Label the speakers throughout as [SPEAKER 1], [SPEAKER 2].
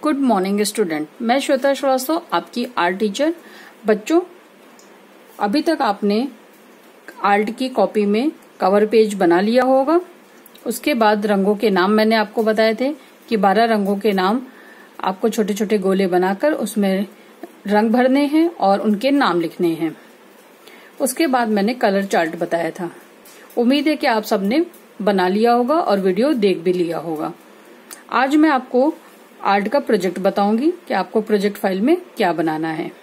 [SPEAKER 1] Good morning student, मैं श्वेता श्रीवास्तव, आपकी art teacher. बच्चों, अभी तक आपने आर्ट की कॉपी में कवर पेज बना लिया होगा। उसके बाद रंगों के नाम मैंने आपको बताए थे कि 12 रंगों के नाम आपको छोटे छोटे गोले बनाकर उसमें रंग भरने हैं और उनके नाम लिखने हैं। उसके बाद मैंने कलर चार्ट बताया था। उम्मीद है कि आप सबने बना लिया होगा और वीडियो देख भी लिया होगा। आज मैं आपको आर्ट का प्रोजेक्ट बताऊंगी कि आपको प्रोजेक्ट फाइल में क्या बनाना है।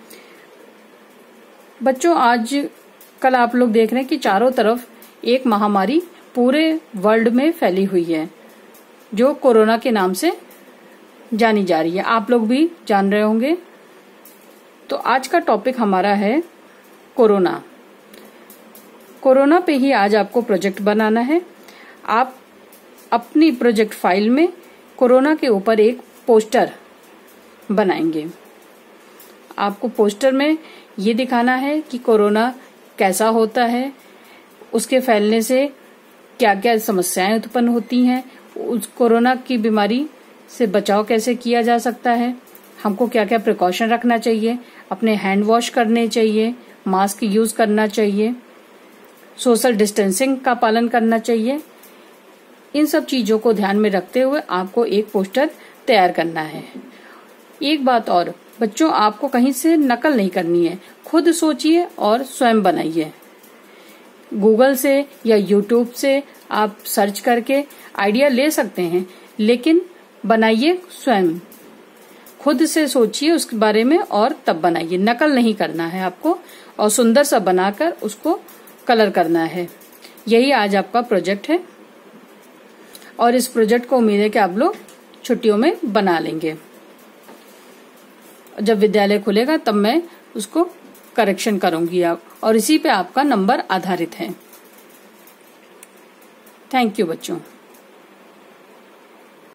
[SPEAKER 1] बच्चों, आज कल आप लोग देख रहे हैं कि चारों तरफ एक महामारी पूरे वर्ल्ड में फैली हुई है जो कोरोना के नाम से जानी जा रही है। आप लोग भी जान रहे होंगे। तो आज का टॉपिक हमारा है कोरोना। कोरोना पे ही आज आपको प्रोजेक्ट बनाना है। आप अपनी प्रोजेक्ट फाइल में कोरोना के ऊपर एक पोस्टर बनाएंगे। आपको पोस्टर में ये दिखाना है कि कोरोना कैसा होता है, उसके फैलने से क्या क्या समस्याएं उत्पन्न होती हैं, उस कोरोना की बीमारी से बचाव कैसे किया जा सकता है, हमको क्या क्या प्रिकॉशन रखना चाहिए, अपने हैंड वॉश करने चाहिए, मास्क यूज करना चाहिए, सोशल डिस्टेंसिंग का पालन करना चाहिए। इन सब चीजों को ध्यान में रखते हुए आपको एक पोस्टर तैयार करना है। एक बात और बच्चों, आपको कहीं से नकल नहीं करनी है, खुद सोचिए और स्वयं बनाइए। गूगल से या यूट्यूब से आप सर्च करके आइडिया ले सकते हैं, लेकिन बनाइए स्वयं। खुद से सोचिए उसके बारे में और तब बनाइए। नकल नहीं करना है आपको और सुंदर सा बनाकर उसको कलर करना है। यही आज आपका प्रोजेक्ट है और इस प्रोजेक्ट को उम्मीद है कि आप लोग छुट्टियों में बना लेंगे। जब विद्यालय खुलेगा तब मैं उसको करेक्शन करूंगी और इसी पे आपका नंबर आधारित है। थैंक यू बच्चों।